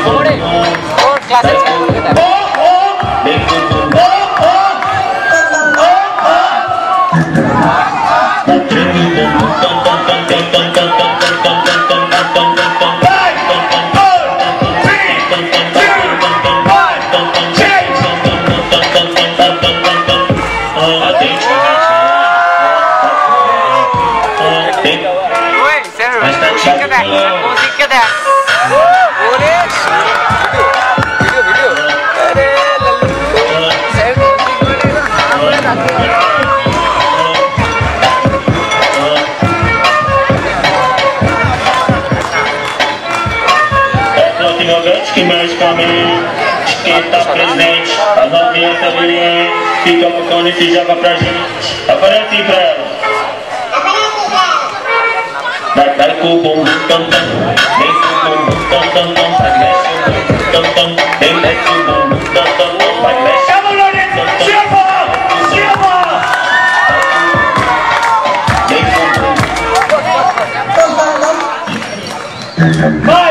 Que tá presente, as novinhas também fica focando e joga pra gente. Aparece pra ela. Vai com o bumbum tam tam, vem com o bumbum tam tam tam, vai mexe o bumbum tam tam, vem mexe o bumbum tam tam, vai mexe. Chama, Lorena, chama, chama. Vem com o bumbum.